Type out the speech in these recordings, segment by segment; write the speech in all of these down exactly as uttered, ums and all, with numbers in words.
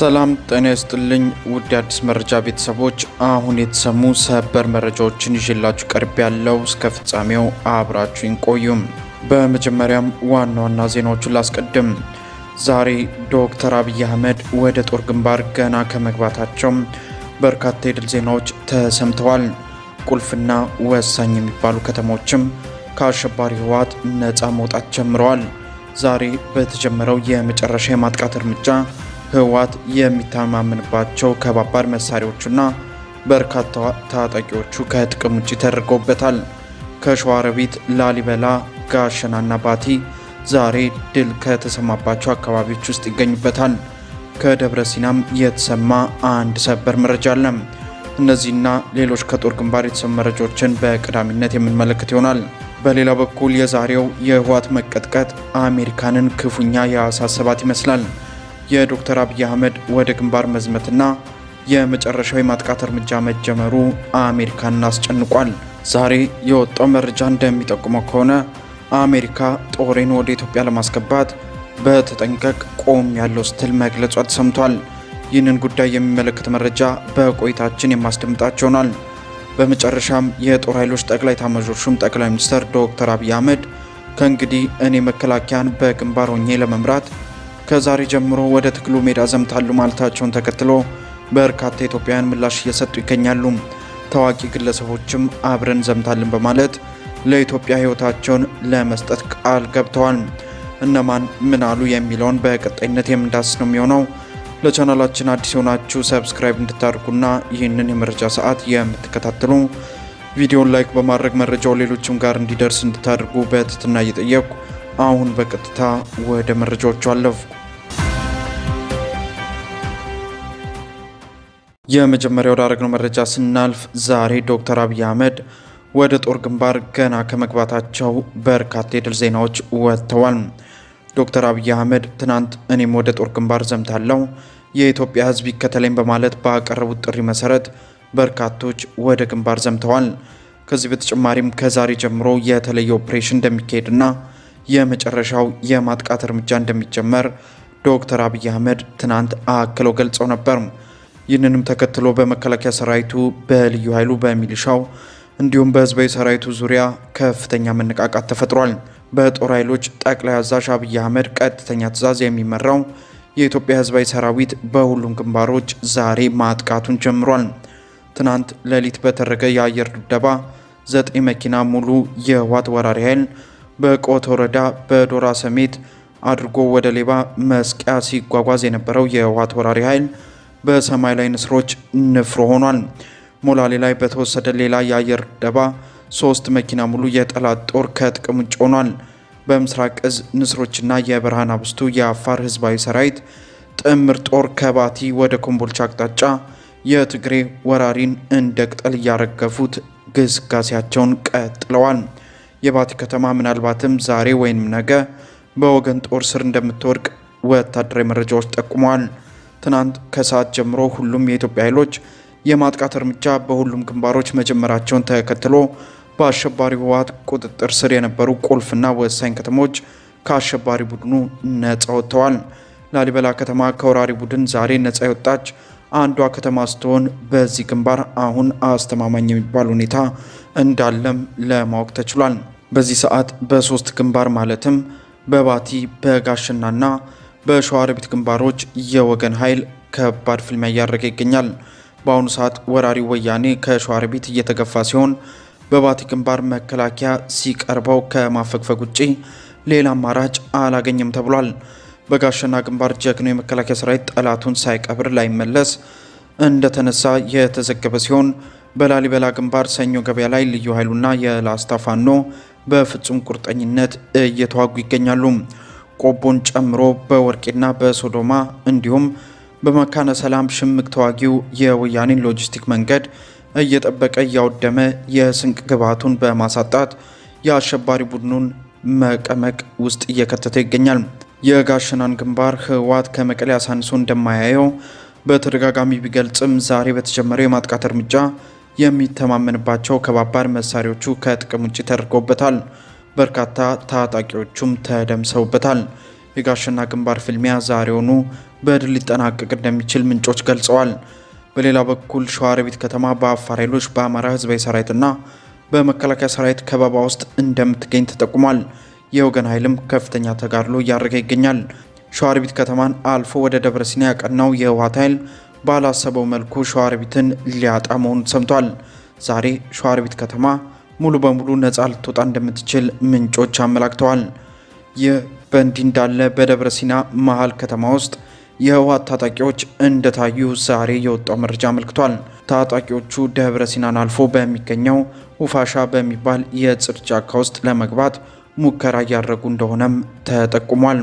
ሰላም ጤና ይስጥልኝ ውድ አዲስ መረጃ ቤተሰቦች አሁን የተሰሙ ሰበር መረጃዎችን ይዤላችሁ ቀርብ ያለው እስከ ፍጻሜው አብራችሁን ቆዩም። በመጀመሪያም ዋና ዋና ዜናዎችን ላስቀድም። ዛሬ ዶክተር አብይ አህመድ ወደ ጦር ግንባር ገና ከመግባታቸው በርካታ የድል ዜናዎች ተሰምተዋል። ቁልፍና ወሳኝ የሚባሉ ከተሞችም ከአሸባሪ ህወሓት ነፃ መውጣት ጀምረዋል። ዛሬ በተጀመረው የመጨረሻ የማጥቃት እርምጃ ህወሓት የሚታማምንባቸው ከባባድ መሳሪያዎችና በርካታ ታጣቂዎቹ ከጥቅም ውጪ ተደርገውበታል። ከሸዋሮቢት ላሊበላ ጋሸናና ባቲ ዛሬ ድል ከተሰማባቸው አካባቢዎች ውስጥ ይገኙበታል። ከደብረሲናም የተሰማ አንድ ሰበር መረጃ አለ። እነዚህና ሌሎች ከጦር ግንባር የተሰሙ መረጃዎችን በቀዳሚነት የምንመለከት ይሆናል። በሌላ በኩል የዛሬው የህወሓት መቀጥቀጥ አሜሪካንን ክፉኛ ያሳሰባት ይመስላል። የዶክተር አብይ አህመድ ወደ ግንባር መዝመትና የመጨረሻው የማጥቃት እርምጃ መጀመሩ አሜሪካንን አስጨንቋል። ዛሬ የወጣው መረጃ እንደሚጠቁመው ከሆነ አሜሪካ ጦሬን ወደ ኢትዮጵያ ለማስገባት በተጠንቀቅ ቆም ያለው ስትል መግለጿ ተሰምቷል። ይህንን ጉዳይ የሚመለከት መረጃ በቆይታችን የማስደምጣችሁ ይሆናል። በመጨረሻም የጦር ኃይሎች ጠቅላይ ኤታማዦር ሹም ጠቅላይ ሚኒስትር ዶክተር አብይ አህመድ ከእንግዲህ እኔ መከላከያን በግንባር ሆኜ ለመምራት ከዛሬ ጀምሮ ወደ ትግሉ ሜዳ ዘምታሉ ማለታቸውን ተከትሎ በርካታ ኢትዮጵያውያን ምላሽ እየሰጡ ይገኛሉ። ታዋቂ ግለሰቦችም አብረን ዘምታለን በማለት ለኢትዮጵያ ህይወታቸውን ለመስጠት ቃል ገብተዋል። እነማን ምን አሉ የሚለውን በቀጣይነት የምንዳስስ ነው የሚሆነው። ለቻናላችን አዲስ ሆናችሁ ሰብስክራይብ እንድታደርጉና ይህንን የመረጃ ሰዓት የምትከታተሉ ቪዲዮን ላይክ በማድረግ መረጃው ሌሎችም ጋር እንዲደርስ እንድታደርጉ በትህትና እየጠየቁ አሁን በቀጥታ ወደ መረጃዎቹ አለፉ። የመጀመሪያው ዳረግነው መረጃ ስናልፍ ዛሬ ዶክተር አብይ አህመድ ወደ ጦር ግንባር ገና ከመግባታቸው በርካታ የድል ዜናዎች ወጥተዋል። ዶክተር አብይ አህመድ ትናንት እኔም ወደ ጦር ግንባር ዘምታለሁ የኢትዮጵያ ህዝብ ይከተለኝ በማለት ባቀረቡት ጥሪ መሰረት በርካቶች ወደ ግንባር ዘምተዋል። ከዚህ በተጨማሪም ከዛሬ ጀምሮ የተለየ ኦፕሬሽን እንደሚካሄድና የመጨረሻው የማጥቃት እርምጃ እንደሚጀመር ዶክተር አብይ አህመድ ትናንት አክለው ገልጸው ነበር። ይህንንም ተከትሎ በመከላከያ ሰራዊቱ በልዩ ኃይሉ በሚሊሻው እንዲሁም በህዝባዊ ሰራዊቱ ዙሪያ ከፍተኛ መነቃቃት ተፈጥሯል። በጦር ኃይሎች ጠቅላይ አዛዥ አብይ አህመድ ቀጥተኛ ትዕዛዝ የሚመራው የኢትዮጵያ ህዝባዊ ሰራዊት በሁሉም ግንባሮች ዛሬ ማጥቃቱን ጀምሯል። ትናንት ሌሊት በተደረገ የአየር ድብደባ ዘጠኝ መኪና ሙሉ የህወሓት ወራሪ ኃይል በቆት ወረዳ በዶራ ሰሜት አድርጎ ወደ ሌባ መስቂያ ሲጓጓዝ የነበረው የህወሓት ወራሪ ኃይል በሰማይ ላይ ንስሮች ንፍሮ ሆኗል። ሞላሌ ላይ በተወሰደ ሌላ የአየር ድብደባ ሶስት መኪና ሙሉ የጠላት ጦር ከጥቅም ውጭ ሆኗል። በምስራቅ እዝ ንስሮችና የብርሃን አብስቱ የአፋር ህዝባዊ ሰራዊት ጥምር ጦር ከባቲ ወደ ኮምቦልቻ አቅጣጫ የትግሬ ወራሪን እንደ ቅጠል ያረገፉት ግስጋሴያቸውን ቀጥለዋል። የባቲ ከተማ ምናልባትም ዛሬ ወይም ነገ በወገን ጦር ስር እንደምትወድቅ ወታደራዊ መረጃዎች ጠቁመዋል። ትናንት ከሰዓት ጀምሮ ሁሉም የኢትዮጵያ ኃይሎች የማጥቃት እርምጃ በሁሉም ግንባሮች መጀመራቸውን ተከትሎ በአሸባሪ ህወሓት ቁጥጥር ስር የነበሩ ቁልፍና ወሳኝ ከተሞች ከአሸባሪ ቡድኑ ነፃ ወጥተዋል። ላሊበላ ከተማ ከወራሪ ቡድን ዛሬ ነፃ የወጣች አንዷ ከተማ ስትሆን በዚህ ግንባር አሁን አስተማማኝ የሚባል ሁኔታ እንዳለም ለማወቅ ተችሏል። በዚህ ሰዓት በሶስት ግንባር ማለትም በባቲ በጋሸናና በሸዋሮቢት ግንባሮች የወገን ኃይል ከባድ ፍልሚያ እያደረገ ይገኛል። በአሁኑ ሰዓት ወራሪው ወያኔ ከሸዋሮቢት እየተገፋ ሲሆን በባቲ ግንባር መከላከያ ሲቀርበው ከማፈግፈግ ውጪ ሌላ አማራጭ አላገኘም ተብሏል። በጋሸና ግንባር ጀግኖ የመከላከያ ሰራዊት ጠላቱን ሳይቀብር ላይመለስ እንደተነሳ የተዘገበ ሲሆን በላሊበላ ግንባር ሰኞ ገበያ ላይ ልዩ ኃይሉና የላስታ ፋኖ በፍጹም ቁርጠኝነት እየተዋጉ ይገኛሉ። ቆቦን ጨምሮ በወርቄና በሶዶማ እንዲሁም በመካነ ሰላም ሽምቅ ተዋጊው የወያኔን ሎጂስቲክ መንገድ እየጠበቀ ያወደመ የስንቅ ግባቱን በማሳጣት የአሸባሪ ቡድኑን መቀመቅ ውስጥ እየከተተ ይገኛል። የጋሸናን ግንባር ህወሓት ከመቀሌ አሳንሶ እንደማያየው በተደጋጋሚ ቢገልጽም ዛሬ በተጀመረው የማጥቃት እርምጃ የሚተማመንባቸው ከባባድ መሳሪያዎቹ ከጥቅም ውጪ ተደርገውበታል። በርካታ ታጣቂዎቹም ተደምሰውበታል። የጋሸና ግንባር ፍልሚያ ዛሬውኑ በድል ሊጠናቀቅ እንደሚችል ምንጮች ገልጸዋል። በሌላ በኩል ሸዋሮቢት ከተማ በአፋር ኃይሎች በአማራ ህዝባዊ ሰራዊትና በመከላከያ ሰራዊት ከበባ ውስጥ እንደምትገኝ ተጠቁሟል። የወገን ኃይልም ከፍተኛ ተጋድሎ እያደረገ ይገኛል። ሸዋሮቢት ከተማን አልፎ ወደ ደብረሲና ያቀናው የህወሓት ኃይል ባላሰበው መልኩ ሸዋሮቢትን ሊያጣ መሆኑ ሰምቷል። ዛሬ ሸዋሮቢት ከተማ ሙሉ በሙሉ ነፃ ልትወጣ እንደምትችል ምንጮች አመላክተዋል። ይህ በእንዲህ እንዳለ በደብረሲና መሃል ከተማ ውስጥ የህወሓት ታጣቂዎች እንደታዩ ዛሬ የወጣው መረጃ አመልክቷል። ታጣቂዎቹ ደብረሲናን አልፎ በሚገኘው ውፋሻ በሚባል የጽድ ጫካ ውስጥ ለመግባት ሙከራ እያደረጉ እንደሆነም ተጠቁሟል።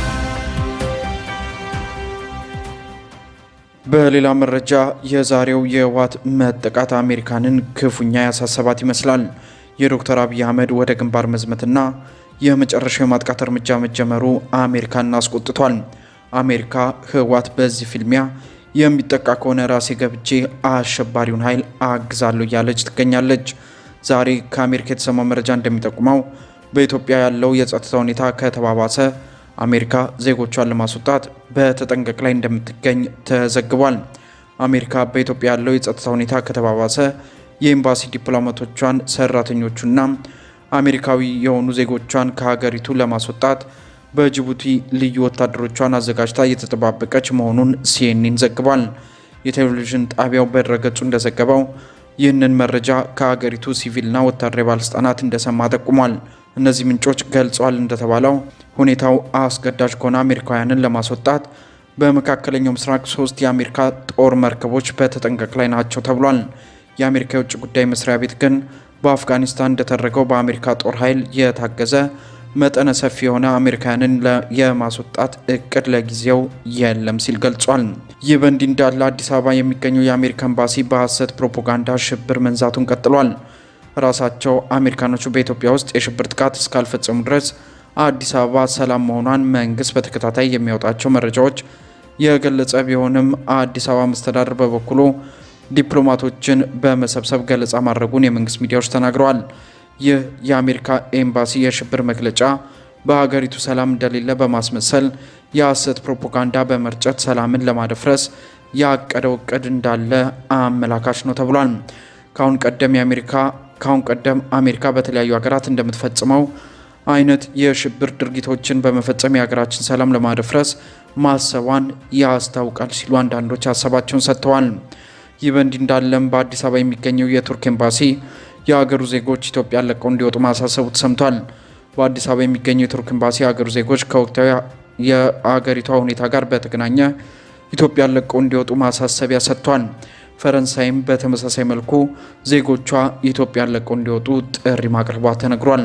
በሌላ መረጃ የዛሬው የህወሓት መጠቃት አሜሪካንን ክፉኛ ያሳሰባት ይመስላል። የዶክተር አብይ አህመድ ወደ ግንባር መዝመትና የመጨረሻው የማጥቃት እርምጃ መጀመሩ አሜሪካን አስቆጥቷል። አሜሪካ ህወሓት በዚህ ፍልሚያ የሚጠቃ ከሆነ ራሴ ገብቼ አሸባሪውን ኃይል አግዛለሁ እያለች ትገኛለች። ዛሬ ከአሜሪካ የተሰማው መረጃ እንደሚጠቁመው በኢትዮጵያ ያለው የጸጥታ ሁኔታ ከተባባሰ አሜሪካ ዜጎቿን ለማስወጣት በተጠንቀቅ ላይ እንደምትገኝ ተዘግቧል። አሜሪካ በኢትዮጵያ ያለው የጸጥታ ሁኔታ ከተባባሰ የኤምባሲ ዲፕሎማቶቿን ሰራተኞቹና አሜሪካዊ የሆኑ ዜጎቿን ከሀገሪቱ ለማስወጣት በጅቡቲ ልዩ ወታደሮቿን አዘጋጅታ እየተጠባበቀች መሆኑን ሲኤንኤን ዘግቧል። የቴሌቪዥን ጣቢያው በድረገጹ እንደዘገበው ይህንን መረጃ ከሀገሪቱ ሲቪልና ወታደራዊ ባለስልጣናት እንደሰማ ጠቁሟል። እነዚህ ምንጮች ገልጸዋል እንደተባለው ሁኔታው አስገዳጅ ከሆነ አሜሪካውያንን ለማስወጣት በመካከለኛው ምስራቅ ሶስት የአሜሪካ ጦር መርከቦች በተጠንቀቅ ላይ ናቸው ተብሏል። የአሜሪካ የውጭ ጉዳይ መስሪያ ቤት ግን በአፍጋኒስታን እንደተደረገው በአሜሪካ ጦር ኃይል የታገዘ መጠነ ሰፊ የሆነ አሜሪካውያንን የማስወጣት እቅድ ለጊዜው የለም ሲል ገልጿል። ይህ በእንዲህ እንዳለ አዲስ አበባ የሚገኘው የአሜሪካ ኤምባሲ በሐሰት ፕሮፓጋንዳ ሽብር መንዛቱን ቀጥሏል። ራሳቸው አሜሪካኖቹ በኢትዮጵያ ውስጥ የሽብር ጥቃት እስካልፈጸሙ ድረስ አዲስ አበባ ሰላም መሆኗን መንግስት በተከታታይ የሚያወጣቸው መረጃዎች የገለጸ ቢሆንም አዲስ አበባ መስተዳድር በበኩሉ ዲፕሎማቶችን በመሰብሰብ ገለጻ ማድረጉን የመንግስት ሚዲያዎች ተናግረዋል። ይህ የአሜሪካ ኤምባሲ የሽብር መግለጫ በሀገሪቱ ሰላም እንደሌለ በማስመሰል የሐሰት ፕሮፓጋንዳ በመርጨት ሰላምን ለማደፍረስ ያቀደው እቅድ እንዳለ አመላካች ነው ተብሏል። ካሁን ቀደም የአሜሪካ ካሁን ቀደም አሜሪካ በተለያዩ ሀገራት እንደምትፈጽመው አይነት የሽብር ድርጊቶችን በመፈጸም የሀገራችን ሰላም ለማደፍረስ ማሰቧን ያስታውቃል ሲሉ አንዳንዶች ሀሳባቸውን ሰጥተዋል። ይህ በእንዲህ እንዳለም በአዲስ አበባ የሚገኘው የቱርክ ኤምባሲ የሀገሩ ዜጎች ኢትዮጵያ ለቀው እንዲወጡ ማሳሰቡ ተሰምቷል። በአዲስ አበባ የሚገኘው የቱርክ ኤምባሲ የሀገሩ ዜጎች ከወቅታዊ የሀገሪቷ ሁኔታ ጋር በተገናኘ ኢትዮጵያ ለቀው እንዲወጡ ማሳሰቢያ ሰጥቷል። ፈረንሳይም በተመሳሳይ መልኩ ዜጎቿ ኢትዮጵያ ለቀው እንዲወጡ ጥሪ ማቅረቧ ተነግሯል።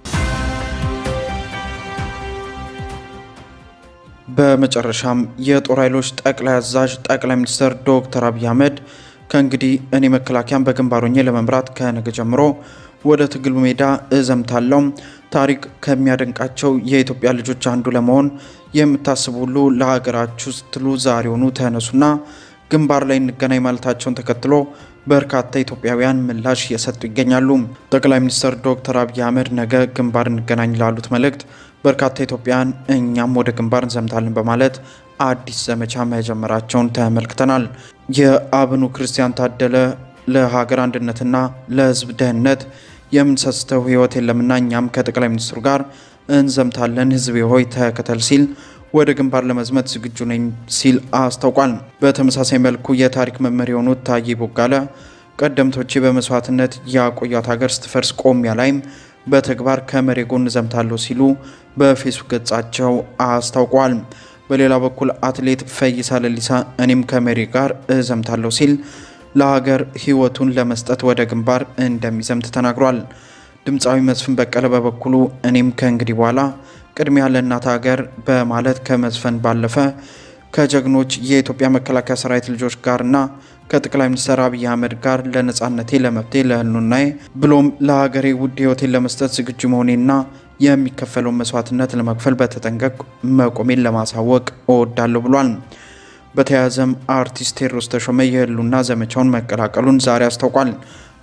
በመጨረሻም የጦር ኃይሎች ጠቅላይ አዛዥ ጠቅላይ ሚኒስትር ዶክተር አብይ አህመድ ከእንግዲህ እኔ መከላከያን በግንባሮኜ ለመምራት ከነገ ጀምሮ ወደ ትግሉ ሜዳ እዘምታለሁ፣ ታሪክ ከሚያደንቃቸው የኢትዮጵያ ልጆች አንዱ ለመሆን የምታስቡ ሁሉ ለሀገራችሁ ስትሉ ዛሬውኑ ተነሱና ግንባር ላይ እንገናኝ ማለታቸውን ተከትሎ በርካታ ኢትዮጵያውያን ምላሽ እየሰጡ ይገኛሉ። ጠቅላይ ሚኒስትር ዶክተር አብይ አህመድ ነገ ግንባር እንገናኝ ላሉት መልእክት በርካታ ኢትዮጵያውያን እኛም ወደ ግንባር እንዘምታለን በማለት አዲስ ዘመቻ መጀመራቸውን ተመልክተናል። የአብኑ ክርስቲያን ታደለ ለሀገር አንድነትና ለሕዝብ ደህንነት የምንሰስተው ህይወት የለምና እኛም ከጠቅላይ ሚኒስትሩ ጋር እንዘምታለን፣ ሕዝብ ሆይ ተከተል ሲል ወደ ግንባር ለመዝመት ዝግጁ ነኝ ሲል አስታውቋል። በተመሳሳይ መልኩ የታሪክ መምህር የሆኑት ታዬ ቦጋለ ቀደምቶቼ በመስዋዕትነት ያቆያት ሀገር ስትፈርስ ቆሚያ ላይም በተግባር ከመሬ ጎን ዘምታለሁ ሲሉ በፌስቡክ ገጻቸው አስታውቋል። በሌላ በኩል አትሌት ፈይሳ ለሊሳ እኔም ከመሬ ጋር እዘምታለሁ ሲል ለሀገር ህይወቱን ለመስጠት ወደ ግንባር እንደሚዘምት ተናግሯል። ድምጻዊ መስፍን በቀለ በበኩሉ እኔም ከእንግዲህ በኋላ ቅድሚያ ለእናት ሀገር በማለት ከመዝፈን ባለፈ ከጀግኖች የኢትዮጵያ መከላከያ ሰራዊት ልጆች ጋርና ከጠቅላይ ሚኒስትር አብይ አህመድ ጋር ለነጻነቴ ለመብቴ ለህልውናዬ ብሎም ለሀገሬ ውድ ህይወቴን ለመስጠት ዝግጁ መሆኔና የሚከፈለው መስዋዕትነት ለመክፈል በተጠንቀቅ መቆሜን ለማሳወቅ እወዳለሁ ብሏል። በተያያዘም አርቲስት ቴዎድሮስ ተሾመ የህልውና ዘመቻውን መቀላቀሉን ዛሬ አስታውቋል።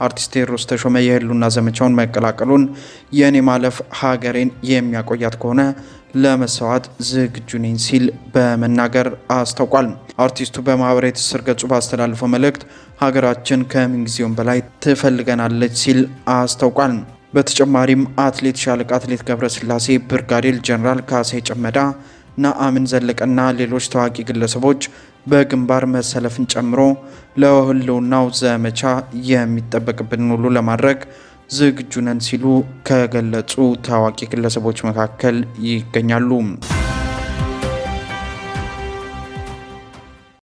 አርቲስት ቴዎድሮስ ተሾመ የህልውና ዘመቻውን መቀላቀሉን የኔ ማለፍ ሀገሬን የሚያቆያት ከሆነ ለመስዋዕት ዝግጁ ነኝ ሲል በመናገር አስታውቋል። አርቲስቱ በማህበራዊ ትስስር ገጹ ባስተላለፈው መልእክት ሀገራችን ከምንጊዜውም በላይ ትፈልገናለች ሲል አስታውቋል። በተጨማሪም አትሌት ሻለቃ አትሌት ገብረስላሴ፣ ብርጋዴር ጀነራል ካሳይ ጨመዳ፣ ነአምን ዘለቀና ሌሎች ታዋቂ ግለሰቦች በግንባር መሰለፍን ጨምሮ ለህልውናው ዘመቻ የሚጠበቅብን ሁሉ ለማድረግ ዝግጁ ነን ሲሉ ከገለጹ ታዋቂ ግለሰቦች መካከል ይገኛሉ።